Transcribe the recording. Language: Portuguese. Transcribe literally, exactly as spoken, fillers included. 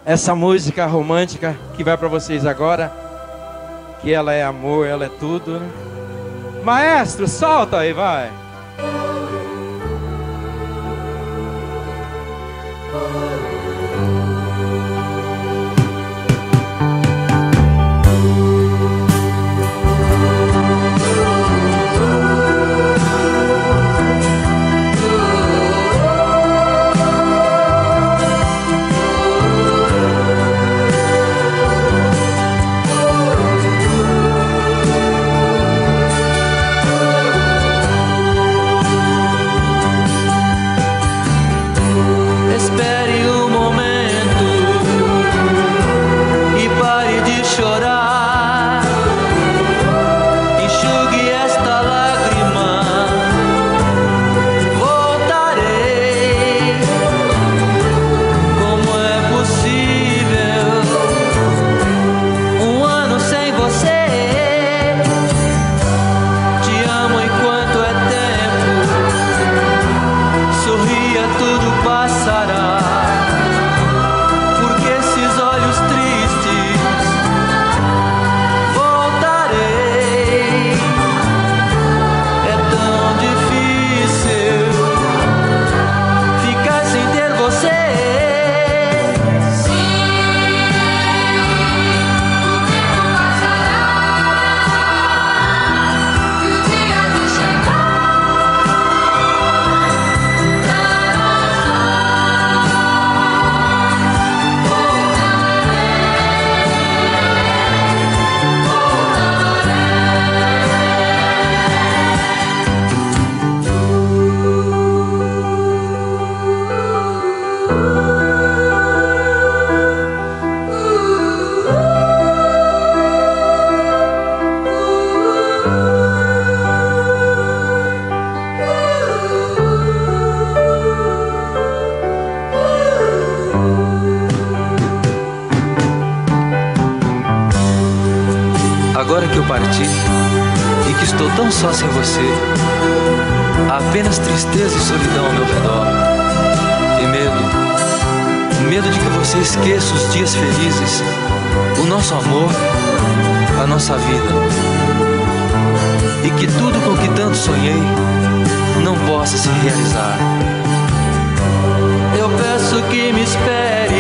essa música romântica que vai para vocês agora, que ela é amor, ela é tudo, né? Maestro, solta aí, vai. Agora que eu parti e que estou tão só sem você, há apenas tristeza e solidão ao meu redor. E medo, medo de que você esqueça os dias felizes, o nosso amor, a nossa vida. E que tudo com que tanto sonhei não possa se realizar. Eu peço que me espere